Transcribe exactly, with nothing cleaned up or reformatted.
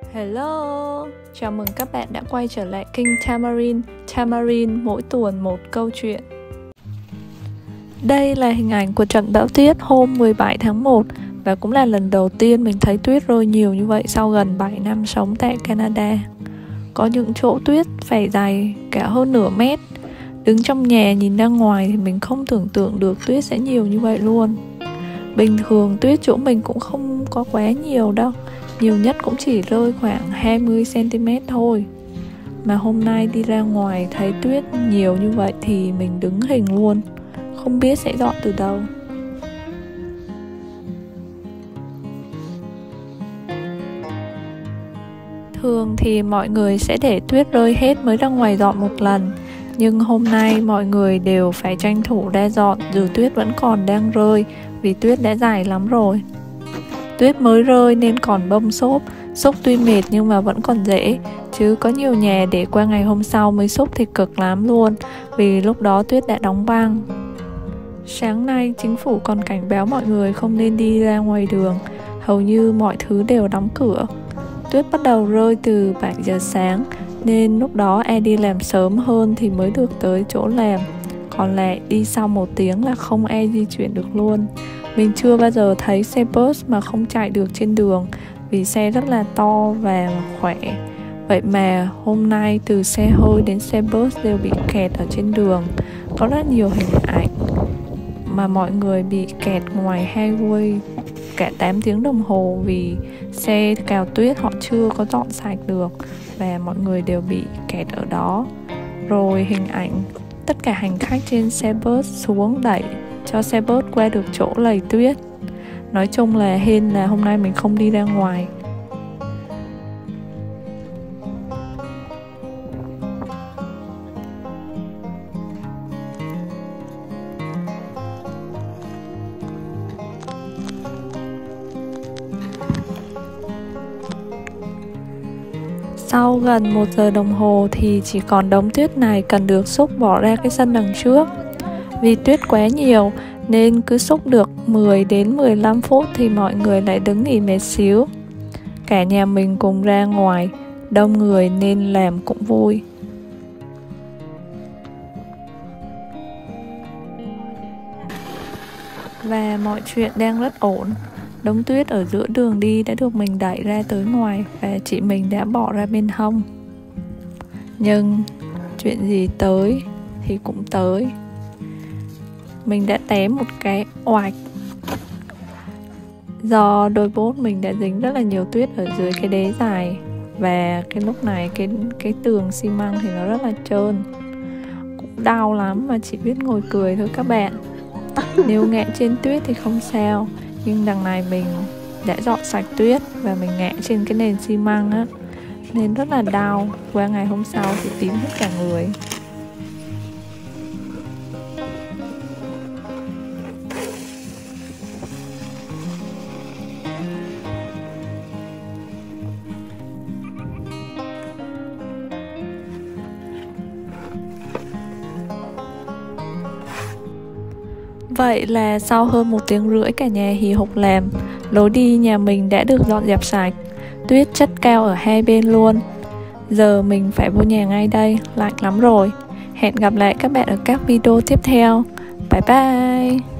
Hello, chào mừng các bạn đã quay trở lại kênh Tamarin. Tamarin mỗi tuần một câu chuyện. Đây là hình ảnh của trận bão tuyết hôm mười bảy tháng một và cũng là lần đầu tiên mình thấy tuyết rơi nhiều như vậy sau gần bảy năm sống tại Canada. Có những chỗ tuyết phải dày cả hơn nửa mét. Đứng trong nhà nhìn ra ngoài thì mình không tưởng tượng được tuyết sẽ nhiều như vậy luôn. Bình thường tuyết chỗ mình cũng không có quá nhiều đâu, nhiều nhất cũng chỉ rơi khoảng hai mươi xăng-ti-mét thôi. Mà hôm nay đi ra ngoài thấy tuyết nhiều như vậy thì mình đứng hình luôn, không biết sẽ dọn từ đâu. Thường thì mọi người sẽ để tuyết rơi hết mới ra ngoài dọn một lần, nhưng hôm nay mọi người đều phải tranh thủ ra dọn dù tuyết vẫn còn đang rơi, vì tuyết đã dài lắm rồi. Tuyết mới rơi nên còn bông xốp, xúc tuy mệt nhưng mà vẫn còn dễ, chứ có nhiều nhà để qua ngày hôm sau mới xúc thì cực lắm luôn, vì lúc đó tuyết đã đóng băng. Sáng nay chính phủ còn cảnh báo mọi người không nên đi ra ngoài đường, hầu như mọi thứ đều đóng cửa. Tuyết bắt đầu rơi từ bảy giờ sáng, nên lúc đó ai đi làm sớm hơn thì mới được tới chỗ làm, còn lại đi sau một tiếng là không ai di chuyển được luôn. Mình chưa bao giờ thấy xe bus mà không chạy được trên đường, vì xe rất là to và khỏe. Vậy mà hôm nay từ xe hơi đến xe bus đều bị kẹt ở trên đường. Có rất nhiều hình ảnh mà mọi người bị kẹt ngoài highway cả tám tiếng đồng hồ vì xe cào tuyết họ chưa có dọn sạch được, và mọi người đều bị kẹt ở đó. Rồi hình ảnh tất cả hành khách trên xe bus xuống đẩy cho xe bus qua được chỗ lầy tuyết. Nói chung là hên là hôm nay mình không đi ra ngoài. Sau gần một giờ đồng hồ thì chỉ còn đống tuyết này cần được xúc bỏ ra cái sân đằng trước. Vì tuyết quá nhiều nên cứ xúc được mười đến mười lăm phút thì mọi người lại đứng nghỉ mệt xíu. Cả nhà mình cùng ra ngoài, đông người nên làm cũng vui. Và mọi chuyện đang rất ổn. Đống tuyết ở giữa đường đi đã được mình đẩy ra tới ngoài và chị mình đã bỏ ra bên hông. Nhưng chuyện gì tới thì cũng tới. Mình đã té một cái oạch. Do đôi bốt mình đã dính rất là nhiều tuyết ở dưới cái đế dài, và cái lúc này cái, cái tường xi măng thì nó rất là trơn. Cũng đau lắm mà chỉ biết ngồi cười thôi các bạn. Nếu ngã trên tuyết thì không sao, nhưng đằng này mình đã dọn sạch tuyết và mình ngã trên cái nền xi măng á, nên rất là đau. Qua ngày hôm sau thì tím hết cả người. Vậy là sau hơn một tiếng rưỡi cả nhà hì hục làm, lối đi nhà mình đã được dọn dẹp sạch. Tuyết chất cao ở hai bên luôn. Giờ mình phải vô nhà ngay đây, lạnh lắm rồi. Hẹn gặp lại các bạn ở các video tiếp theo. Bye bye.